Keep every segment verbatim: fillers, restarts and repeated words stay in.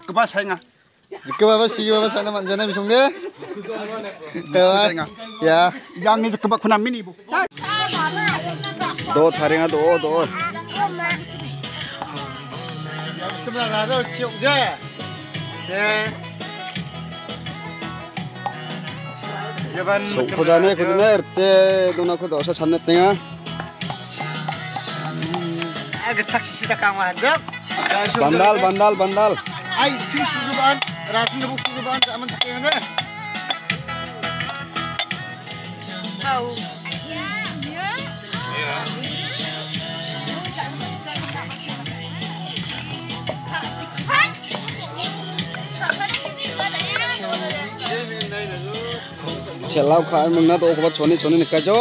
Zikba sainga. Zikba apa sih apa sana manjana bisung deh. Ya. Yang ni zikba kuna mini bu. Do tharinga do do. Zikba nado cium je. Ya. Jaban. Kudane kudane erte dona kudo sa sannet tenga. Agak saksi sida kamu ada. Bandal bandal bandal. Ay sih suruhan, rasin bu suruhan aman takkan deh. Tahu. Celau khai mengna to ko choni choni nikajok.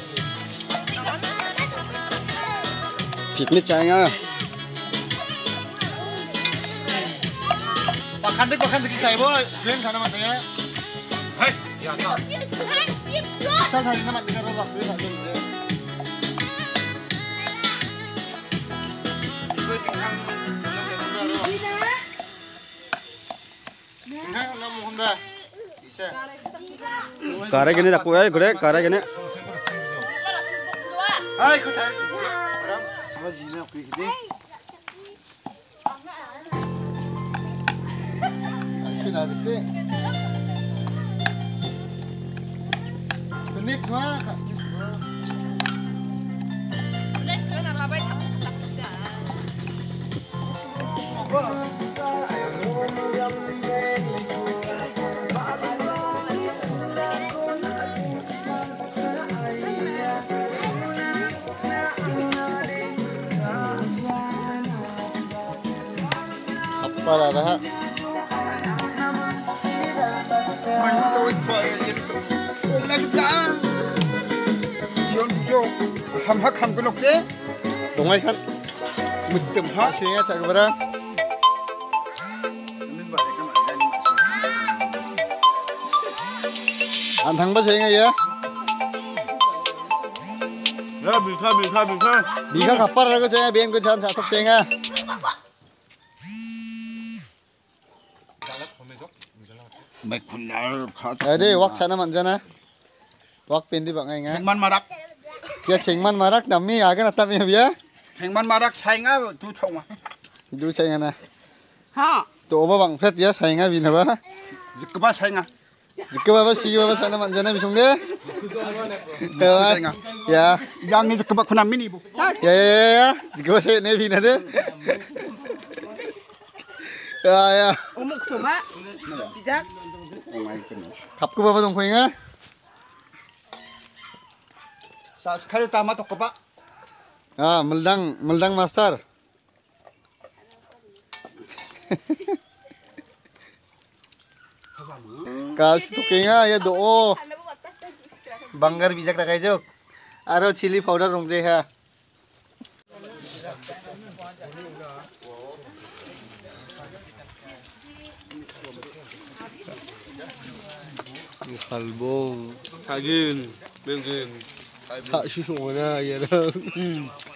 Piknik chayanga. Pakan dek pakan dek kita ibu, film sana matanya. Hai, ya tak. Asal hari nama kita roba film ada je. Ikut tinggal, tinggal orang Muhammad. Bisa. Kare gini dak kuai gure kare gini. Hai, kau tahu juga. Orang sama Zina pergi kita. Asyik ada tu. Kenik mah, kasih mah. Let's go nak rabai tak tak Apa lah dah? Ham hak ham kenok je. Dongai kan. Mutem hak. Swingnya cak kepada. Antang ba swingnya ya. Ya bisa bisa bisa. Biga kapar lagu swingnya biar ku jangan satu swingnya. Baik benar. Ada wak sana manjana. Wak pindi bangai nga. Cengman marak. Ya cengman marak nami agan atap ya biya. Cengman marak sainga tu cong. Du swingnya na. Ha. To ba bang phet ya swingnya bina ba. Zikba sainga. Zikba ba sih ba sana manjana bisung deh. Ya. Yang ni zikba kuna mini bu. Ya ya ya ya. Zikba saya ne bina deh. Ya ya. Umuk suma. Bijak. Kapku ba ba dong kuinga. Tak sekali tamat tu kapa. Ah, meldang, meldang master. Kas tu kenga ya do. Banggar bijak tak kayak Aro chili powder rong je ha. Kalbong, kagin, bengkin. Tak susu mana ya dah.